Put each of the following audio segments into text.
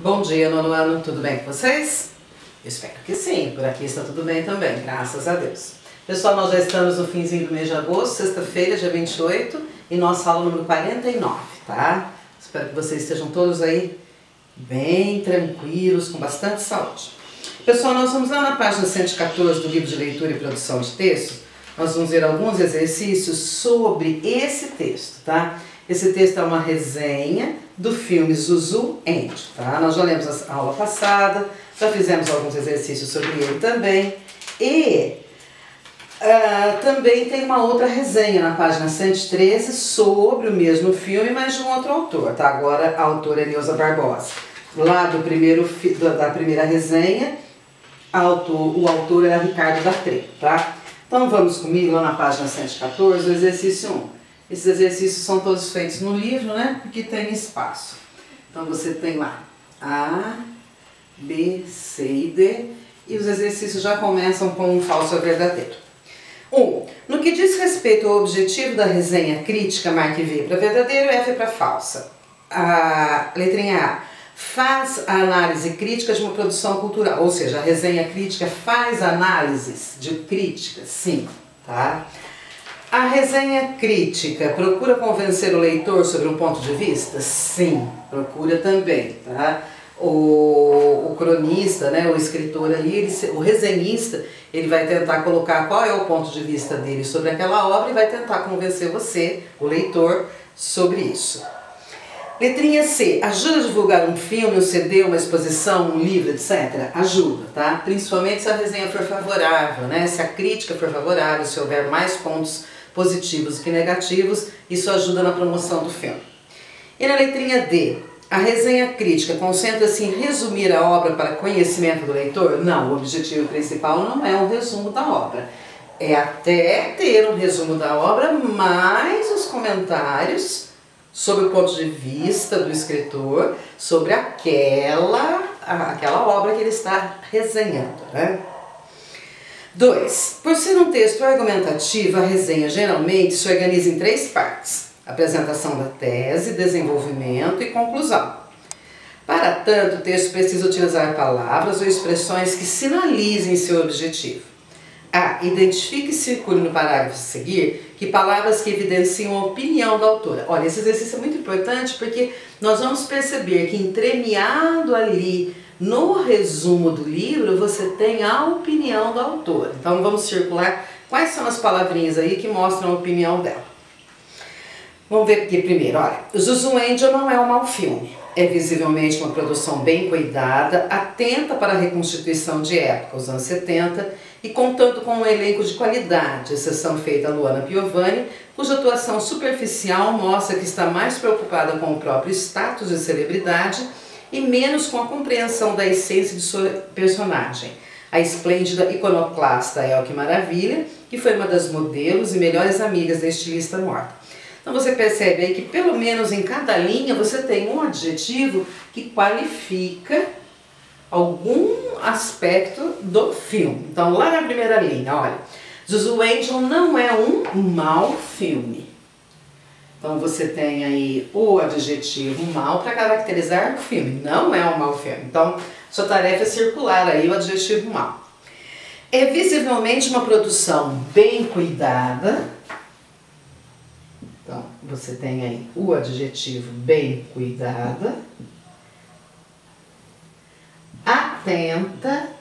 Bom dia, nono ano, tudo bem com vocês? Eu espero que sim, por aqui está tudo bem também, graças a Deus. Pessoal, nós já estamos no finzinho do mês de agosto, sexta-feira, dia 28, e nossa aula número 49, tá? Espero que vocês estejam todos aí bem tranquilos, com bastante saúde. Pessoal, nós vamos lá na página 114 do livro de leitura e produção de texto, nós vamos ver alguns exercícios sobre esse texto, tá? Esse texto é uma resenha do filme Zuzu Andy, tá? Nós já lemos a aula passada, já fizemos alguns exercícios sobre ele também. E também tem uma outra resenha na página 113 sobre o mesmo filme, mas de um outro autor, tá? Agora a autora é Neuza Barbosa. Lá da primeira resenha, o autor era Ricardo Datré, tá? Então vamos comigo lá na página 114, o exercício 1. Esses exercícios são todos feitos no livro, né? Porque tem espaço. Então você tem lá A, B, C e D. E os exercícios já começam com um falso ou verdadeiro. 1. No que diz respeito ao objetivo da resenha crítica, marque V para verdadeiro e F para falsa. A letrinha A. Faz a análise crítica de uma produção cultural. Ou seja, a resenha crítica faz análises de crítica, sim, tá? A resenha crítica procura convencer o leitor sobre um ponto de vista? Sim, procura também, tá? O cronista, né, o escritor ali, o resenhista, ele vai tentar colocar qual é o ponto de vista dele sobre aquela obra e vai tentar convencer você, o leitor, sobre isso. Letrinha C. Ajuda a divulgar um filme, um CD, uma exposição, um livro, etc? Ajuda, tá? Principalmente se a resenha for favorável, né? Se a crítica for favorável, se houver mais pontos positivos que negativos, isso ajuda na promoção do filme. E na letrinha D, a resenha crítica concentra-se em resumir a obra para conhecimento do leitor? Não, o objetivo principal não é um resumo da obra. É até ter um resumo da obra, mais os comentários sobre o ponto de vista do escritor, sobre aquela obra que ele está resenhando, né? 2. Por ser um texto argumentativo, a resenha geralmente se organiza em 3 partes: apresentação da tese, desenvolvimento e conclusão. Para tanto, o texto precisa utilizar palavras ou expressões que sinalizem seu objetivo. A. Identifique e circule no parágrafo a seguir que palavras que evidenciam a opinião da autora. Olha, esse exercício é muito importante porque nós vamos perceber que entremeado ali no resumo do livro, você tem a opinião da autora. Então vamos circular quais são as palavrinhas aí que mostram a opinião dela. Vamos ver aqui primeiro, olha. Zuzu Angel não é um mau filme. É visivelmente uma produção bem cuidada, atenta para a reconstituição de época, os anos 70, e contando com um elenco de qualidade, exceção feita a Luana Piovani, cuja atuação superficial mostra que está mais preocupada com o próprio status de celebridade e menos com a compreensão da essência de sua personagem, a esplêndida iconoclasta Elke Maravilha, que foi uma das modelos e melhores amigas da estilista morta. Então você percebe aí que pelo menos em cada linha você tem um adjetivo que qualifica algum aspecto do filme. Então lá na primeira linha, olha, Zuzu Angel não é um mau filme. Então você tem aí o adjetivo mal para caracterizar o filme. Não é um mau filme. Então sua tarefa é circular aí o adjetivo mal. É visivelmente uma produção bem cuidada. Então você tem aí o adjetivo bem cuidada. Atenta.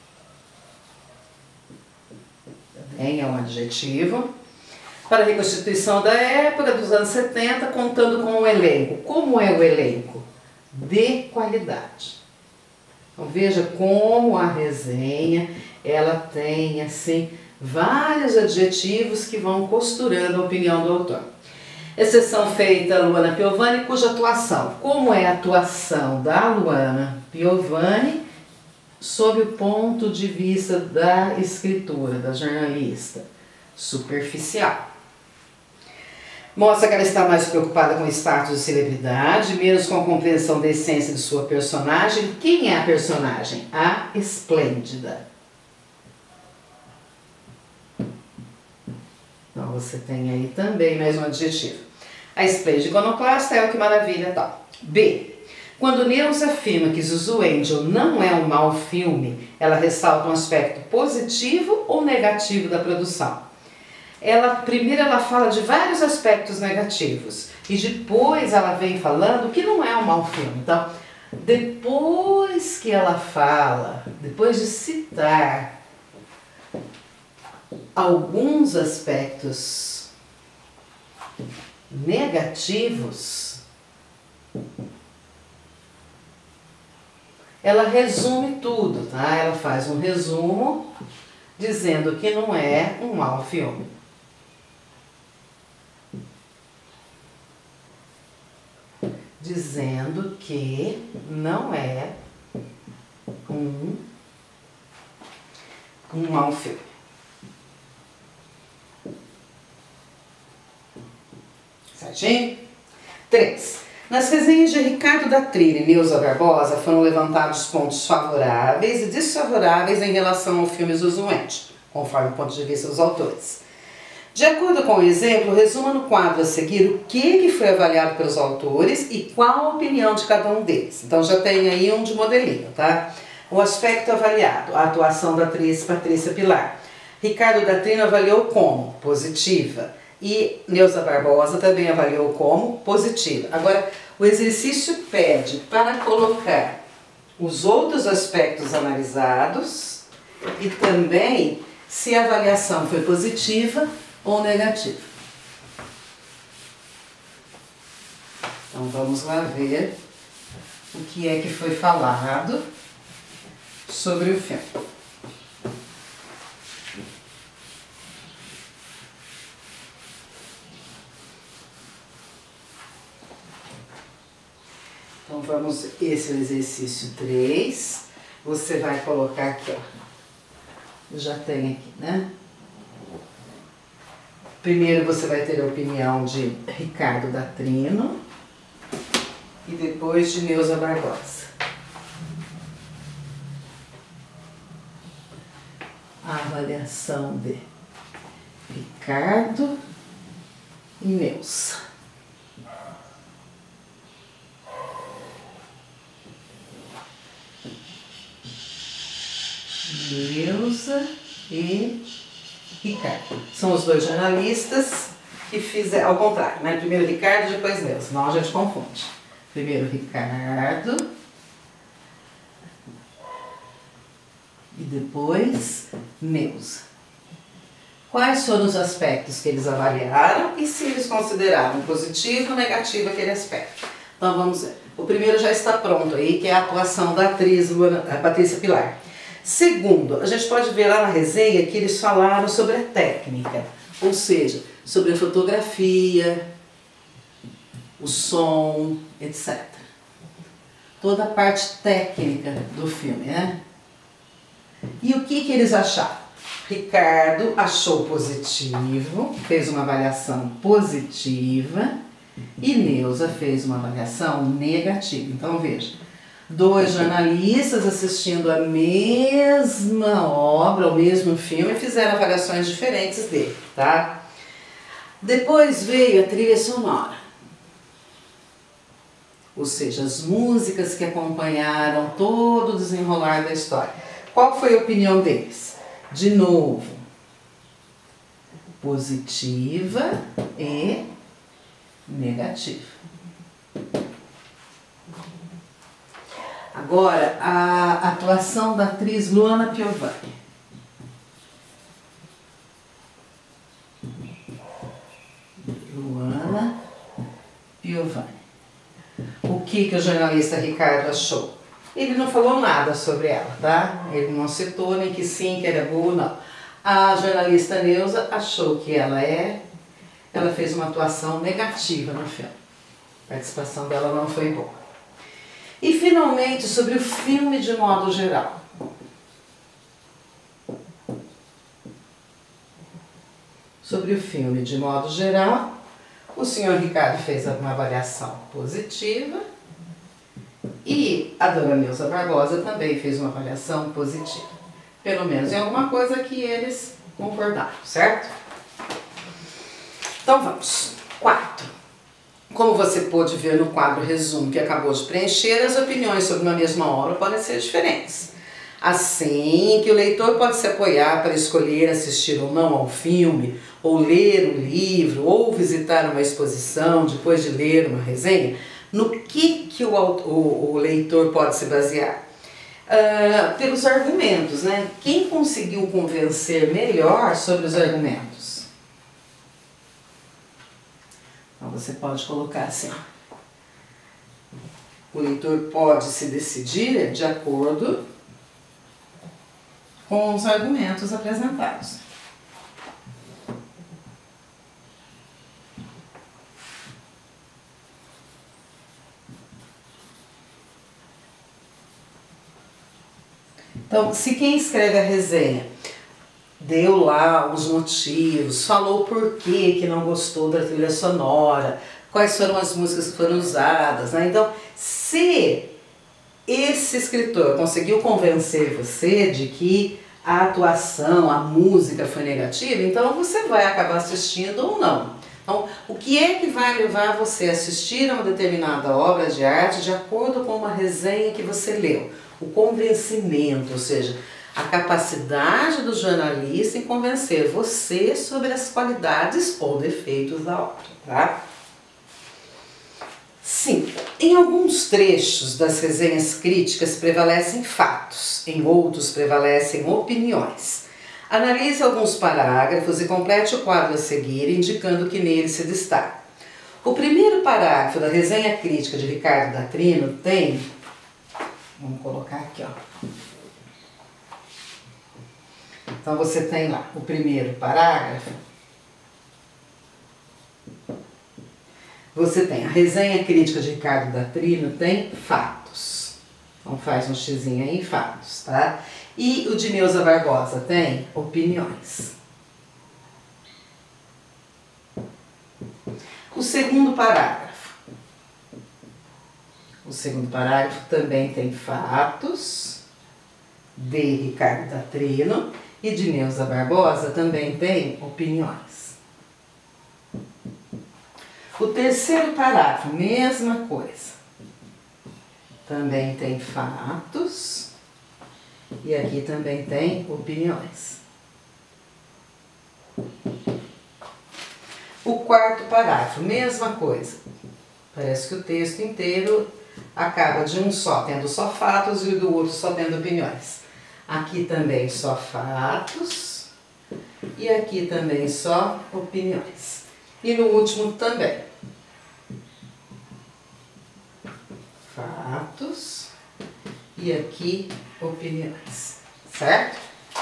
Também é um adjetivo. Para a reconstituição da época dos anos 70, contando com um elenco. Como é o elenco? De qualidade. Então veja como a resenha, ela tem assim vários adjetivos que vão costurando a opinião do autor. Exceção feita a Luana Piovani, cuja atuação. Como é a atuação da Luana Piovani sob o ponto de vista da escritora, da jornalista? Superficial. Mostra que ela está mais preocupada com o status de celebridade, menos com a compreensão da essência de sua personagem. Quem é a personagem? A esplêndida. Então você tem aí também mais um adjetivo. A esplêndida iconoclasta é o que maravilha tal. B. Quando Neuza afirma que Zuzu Angel não é um mau filme, ela ressalta um aspecto positivo ou negativo da produção. Primeiro ela fala de vários aspectos negativos e depois ela vem falando que não é um mau filme. Então, depois que ela fala, depois de citar alguns aspectos negativos, ela resume tudo, tá? Ela faz um resumo dizendo que não é um mau filme. Dizendo que não é um mau filme. Certinho? 3. Nas resenhas de Ricardo Datrin e Neuza Barbosa foram levantados pontos favoráveis e desfavoráveis em relação ao filme Zuzu Angel, conforme o ponto de vista dos autores. De acordo com o exemplo, resuma no quadro a seguir o que foi avaliado pelos autores e qual a opinião de cada um deles. Então já tem aí um de modelinho, tá? O aspecto avaliado, a atuação da atriz Patrícia Pilar. Ricardo Datrin avaliou como positiva e Neuza Barbosa também avaliou como positiva. Agora, o exercício pede para colocar os outros aspectos analisados e também se a avaliação foi positiva ou negativa. Então vamos lá ver o que é que foi falado sobre o filme. Então vamos, esse é o exercício 3. Você vai colocar aqui, ó. Eu já tenho aqui, né? Primeiro você vai ter a opinião de Ricardo Datrino e depois de Neuza Barbosa. A avaliação de Ricardo e Neuza. Neuza e Ricardo. São os dois jornalistas que fizeram ao contrário, né? Primeiro Ricardo, depois Neuza, senão a gente confunde. Primeiro Ricardo e depois Neuza. Quais foram os aspectos que eles avaliaram e se eles consideraram positivo ou negativo aquele aspecto? Então vamos ver. O primeiro já está pronto aí, que é a atuação da atriz Patrícia Pilar. Segundo, a gente pode ver lá na resenha que eles falaram sobre a técnica, ou seja, sobre a fotografia, o som, etc. Toda a parte técnica do filme, né? E o que eles acharam? Ricardo achou positivo, fez uma avaliação positiva e Neuza fez uma avaliação negativa. Então veja. Dois jornalistas assistindo a mesma obra, o mesmo filme, fizeram avaliações diferentes dele, tá? Depois veio a trilha sonora, ou seja, as músicas que acompanharam todo o desenrolar da história. Qual foi a opinião deles? De novo, positiva e negativa. Agora, a atuação da atriz Luana Piovani. Luana Piovani. O que o jornalista Ricardo achou? Ele não falou nada sobre ela, tá? Ele não citou nem que sim, que era boa, não. A jornalista Neuza achou que ela fez uma atuação negativa no filme. A participação dela não foi boa. E finalmente sobre o filme de modo geral. Sobre o filme de modo geral, o senhor Ricardo fez uma avaliação positiva e a dona Neuza Barbosa também fez uma avaliação positiva. Pelo menos em alguma coisa que eles concordaram, certo? Então vamos. 4. Como você pôde ver no quadro resumo que acabou de preencher, as opiniões sobre uma mesma obra podem ser diferentes. Assim que o leitor pode se apoiar para escolher assistir ou não ao filme, ou ler um livro, ou visitar uma exposição depois de ler uma resenha, no que o leitor pode se basear? Pelos argumentos, né? Quem conseguiu convencer melhor sobre os argumentos? Então você pode colocar assim: o leitor pode se decidir de acordo com os argumentos apresentados. Então, se quem escreve a resenha deu lá os motivos, falou por que não gostou da trilha sonora, quais foram as músicas que foram usadas, né? Então, se esse escritor conseguiu convencer você de que a atuação, a música foi negativa, então você vai acabar assistindo ou não. Então, o que é que vai levar você a assistir a uma determinada obra de arte de acordo com uma resenha que você leu? O convencimento, ou seja, a capacidade do jornalista em convencer você sobre as qualidades ou defeitos da obra, tá? Sim, em alguns trechos das resenhas críticas prevalecem fatos, em outros prevalecem opiniões. Analise alguns parágrafos e complete o quadro a seguir, indicando o que nele se destaca. O primeiro parágrafo da resenha crítica de Ricardo Datrino tem... Vamos colocar aqui, ó. Então você tem lá o primeiro parágrafo. Você tem a resenha crítica de Ricardo Datrino, tem fatos. Então faz um xizinho aí em fatos, tá? E o de Neuza Barbosa tem opiniões. O segundo parágrafo. O segundo parágrafo também tem fatos de Ricardo Datrino e de Neuza Barbosa também tem opiniões. O terceiro parágrafo, mesma coisa. Também tem fatos e aqui também tem opiniões. O quarto parágrafo, mesma coisa. Parece que o texto inteiro acaba de um só, tendo só fatos, e do outro só tendo opiniões. Aqui também só fatos e aqui também só opiniões. E no último também. Fatos e aqui opiniões, certo?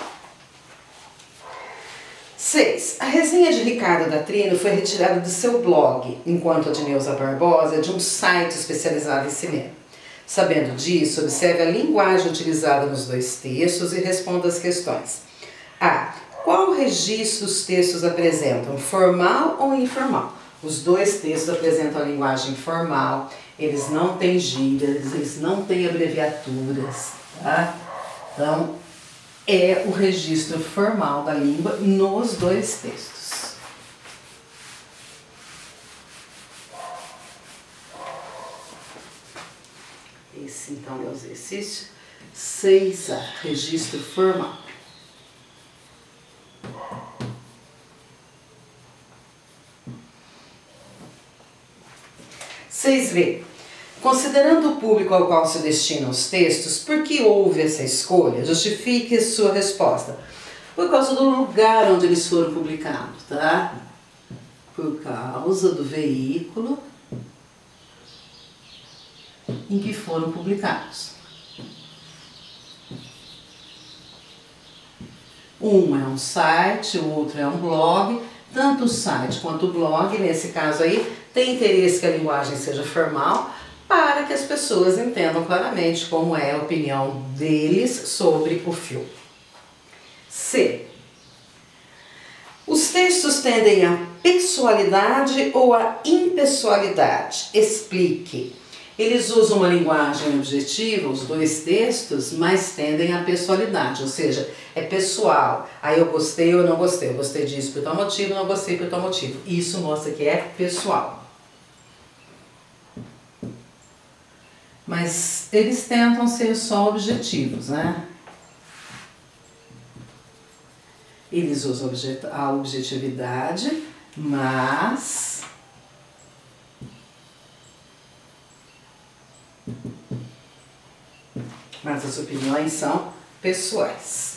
6. A resenha de Ricardo Datrino foi retirada do seu blog, enquanto a de Neuza Barbosa é de um site especializado em cinema. Sabendo disso, observe a linguagem utilizada nos dois textos e responda as questões. A. Qual registro os textos apresentam, formal ou informal? Os dois textos apresentam a linguagem formal, eles não têm gírias, eles não têm abreviaturas, tá? Então, é o registro formal da língua nos dois textos. Esse, então, é o exercício 6A, registro formal. 6B. Considerando o público ao qual se destinam os textos, por que houve essa escolha? Justifique sua resposta. Por causa do lugar onde eles foram publicados, tá? Por causa do veículo em que foram publicados. Um é um site, o outro é um blog. Tanto o site quanto o blog, nesse caso aí, tem interesse que a linguagem seja formal, para que as pessoas entendam claramente como é a opinião deles sobre o filme. C. Os textos tendem à pessoalidade ou à impessoalidade? Explique. Eles usam uma linguagem objetiva, os dois textos, mas tendem à pessoalidade, ou seja, é pessoal. Aí eu gostei ou não gostei, eu gostei disso por tal motivo, não gostei por tal motivo. Isso mostra que é pessoal. mas eles tentam ser só objetivos, né? Eles usam a objetividade, mas as opiniões são pessoais.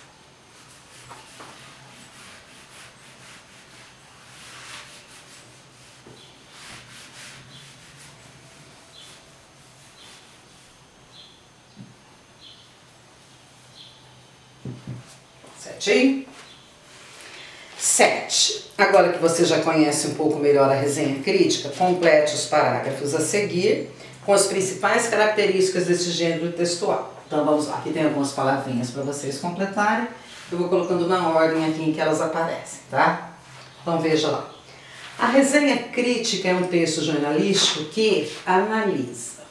Certinho? 7. Agora que você já conhece um pouco melhor a resenha crítica, complete os parágrafos a seguir com as principais características desse gênero textual. Então vamos lá, aqui tem algumas palavrinhas para vocês completarem. Eu vou colocando na ordem aqui em que elas aparecem, tá? Então veja lá. A resenha crítica é um texto jornalístico que analisa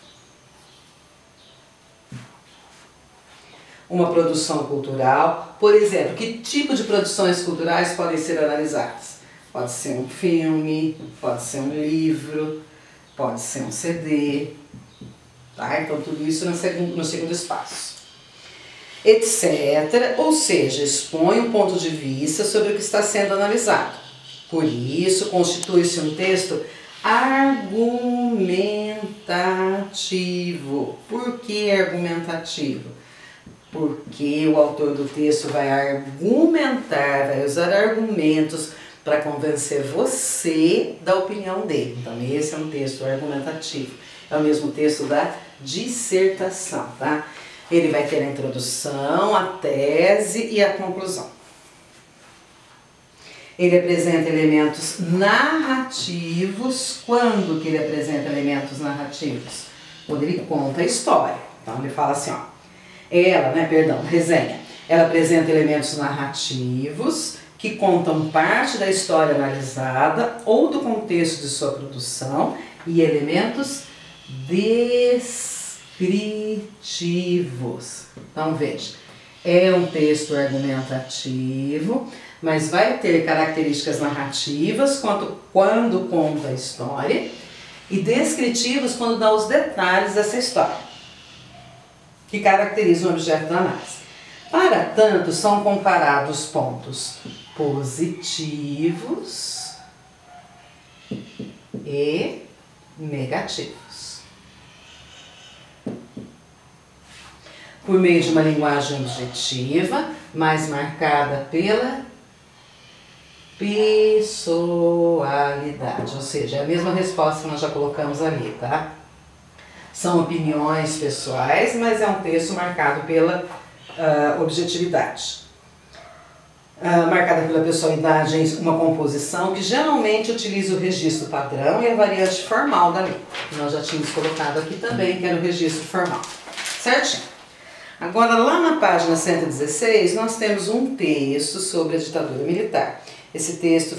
uma produção cultural. Por exemplo, que tipo de produções culturais podem ser analisadas? Pode ser um filme, pode ser um livro, pode ser um CD, tá? Então tudo isso no segundo espaço. Etc. Ou seja, expõe um ponto de vista sobre o que está sendo analisado. Por isso, constitui-se um texto argumentativo. Por que argumentativo? Porque o autor do texto vai argumentar, vai usar argumentos para convencer você da opinião dele. Então esse é um texto argumentativo. É o mesmo texto da dissertação, tá? Ele vai ter a introdução, a tese e a conclusão. Ele apresenta elementos narrativos. Quando que ele apresenta elementos narrativos? Quando ele conta a história. Então ele fala assim, ó. Resenha. Ela apresenta elementos narrativos que contam parte da história analisada ou do contexto de sua produção e elementos descritivos. Então veja, é um texto argumentativo, mas vai ter características narrativas quando conta a história e descritivos quando dá os detalhes dessa história que caracterizam o objeto da análise. Para tanto, são comparados pontos positivos e negativos. Por meio de uma linguagem objetiva, mais marcada pela pessoalidade, ou seja, é a mesma resposta que nós já colocamos ali, tá? São opiniões pessoais, mas é um texto marcado pela objetividade. Marcada pela pessoalidade em uma composição que geralmente utiliza o registro padrão e a variante formal da língua. Nós já tínhamos colocado aqui também, que era o registro formal. Certinho? Agora, lá na página 116, nós temos um texto sobre a ditadura militar. Esse texto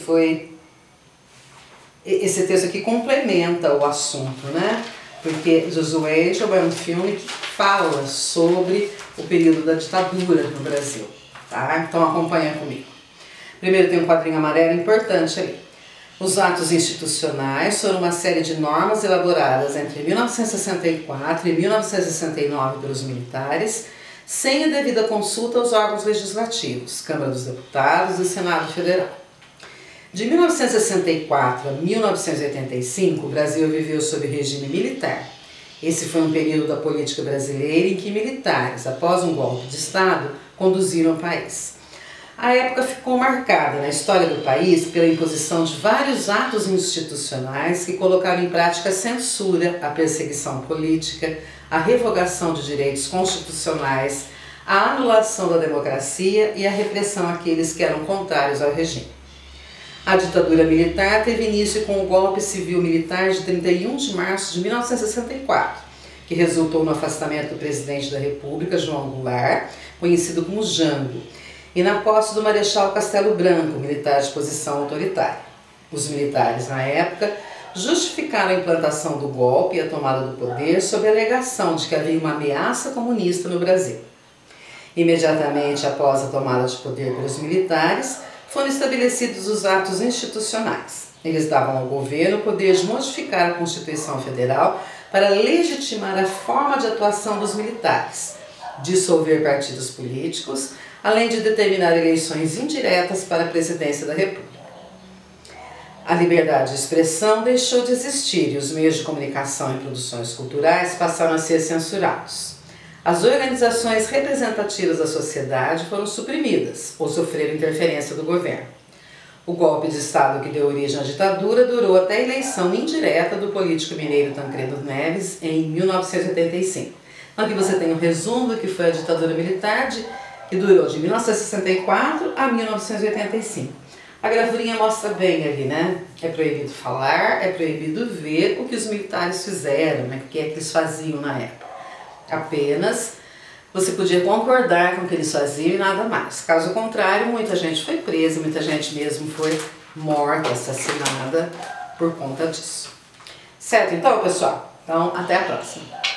aqui complementa o assunto, né? Porque Josué é um filme que fala sobre o período da ditadura no Brasil, tá? Então acompanha comigo. Primeiro tem um quadrinho amarelo importante ali. Os atos institucionais foram uma série de normas elaboradas entre 1964 e 1969 pelos militares, sem a devida consulta aos órgãos legislativos, Câmara dos Deputados e Senado Federal. De 1964 a 1985, o Brasil viveu sob regime militar. Esse foi um período da política brasileira em que militares, após um golpe de Estado, conduziram o país. A época ficou marcada na história do país pela imposição de vários atos institucionais que colocaram em prática a censura, a perseguição política, a revogação de direitos constitucionais, a anulação da democracia e a repressão àqueles que eram contrários ao regime. A ditadura militar teve início com o golpe civil-militar de 31 de março de 1964, que resultou no afastamento do presidente da República, João Goulart, conhecido como Jango, e na posse do Marechal Castelo Branco, militar de posição autoritária. Os militares, na época, justificaram a implantação do golpe e a tomada do poder sob a alegação de que havia uma ameaça comunista no Brasil. Imediatamente após a tomada de poder pelos militares, foram estabelecidos os atos institucionais. Eles davam ao governo o poder de modificar a Constituição Federal para legitimar a forma de atuação dos militares, dissolver partidos políticos, além de determinar eleições indiretas para a presidência da República. A liberdade de expressão deixou de existir e os meios de comunicação e produções culturais passaram a ser censurados. As organizações representativas da sociedade foram suprimidas ou sofreram interferência do governo. O golpe de Estado que deu origem à ditadura durou até a eleição indireta do político mineiro Tancredo Neves em 1985. Então aqui você tem um resumo do que foi a ditadura militar que durou de 1964 a 1985. A gravurinha mostra bem ali, né? É proibido falar, é proibido ver o que os militares fizeram, né? O que é que eles faziam na época. Apenas você podia concordar com o que eles faziam e nada mais. Caso contrário, muita gente foi presa, muita gente mesmo foi morta, assassinada por conta disso. Certo então, pessoal? Então, até a próxima.